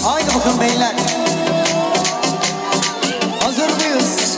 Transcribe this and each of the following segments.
Haydi bakalım beyler. Hazır mıyız?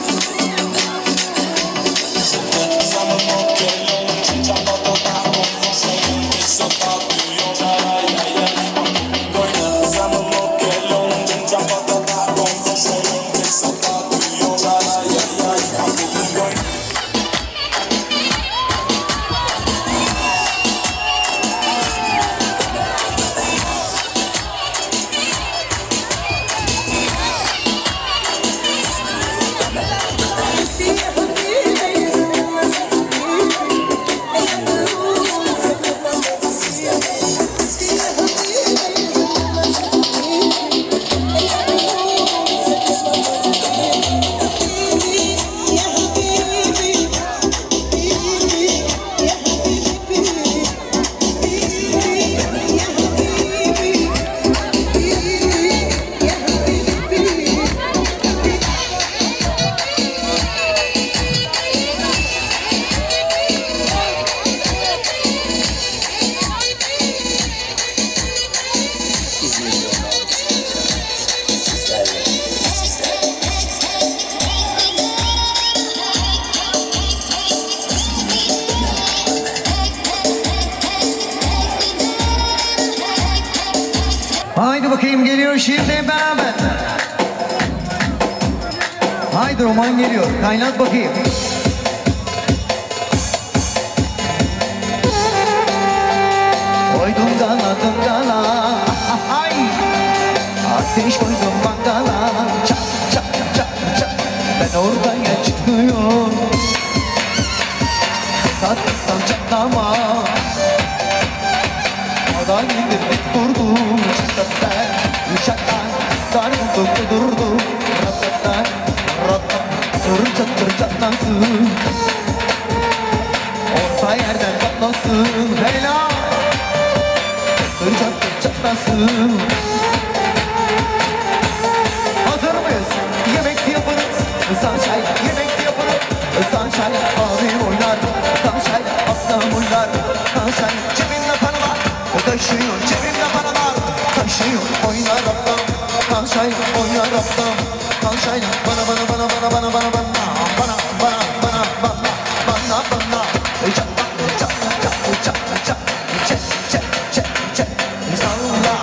Haydi bakayım geliyor şimdi beraber. Haydi roman geliyor. Kaynat bakayım. Koydum dala dala. Ay. Ateş koydum mangala. Çak çak çak çak. Ben ortaya çıkmıyor. Sattan çatlama. Adan gidip durdu. Çatlatan, çatlatan. Darbuldum durdu. Ratatan, ratan. Tır çatır çatlansın. Orta yerden patlasın. Helal. Tır çatır çatlasın. Hazır mıyız? Yemek yaparız. Sunshine, yemek yaparız. Sunshine, abim oynar. Sunshine, ablam oynar. Sunshine, cebimde paralar. Taşıyor, cebimde paralar. Taşıyor, oynar ablam. Sunshine, oynar ablam. Sunshine, bana bana bana bana bana bana bana bana bana bana bana bana bana. Çak çak çak çak çak çek çek çek çek. Salla.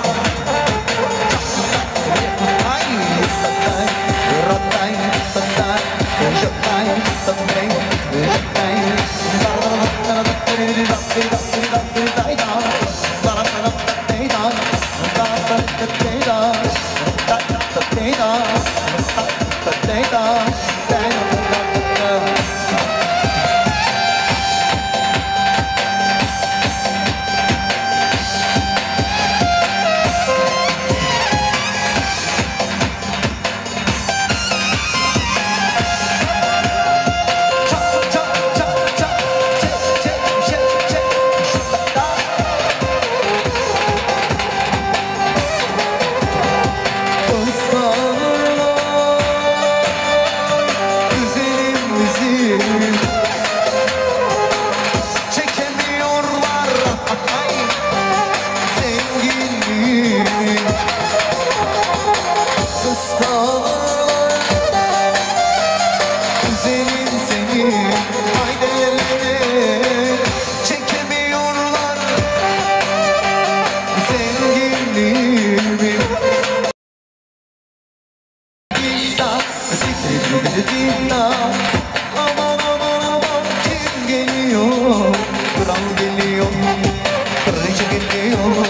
Aman aman aman kim geliyor? Kral geliyor, kraliçe geliyor.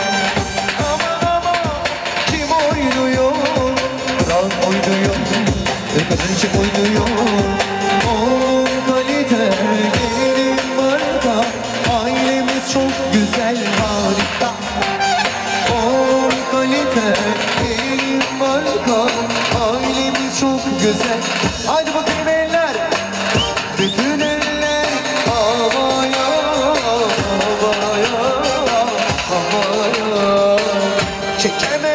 Aman aman kim oynuyor? Kral oynuyor, kraliçe oynuyor. On kalite gelin marka, ailemiz çok güzel harika. On kalite gelin marka, ailemiz çok güzel. Haydi bakayım eller. Bütün eller havaya, havaya, havaya. Çeker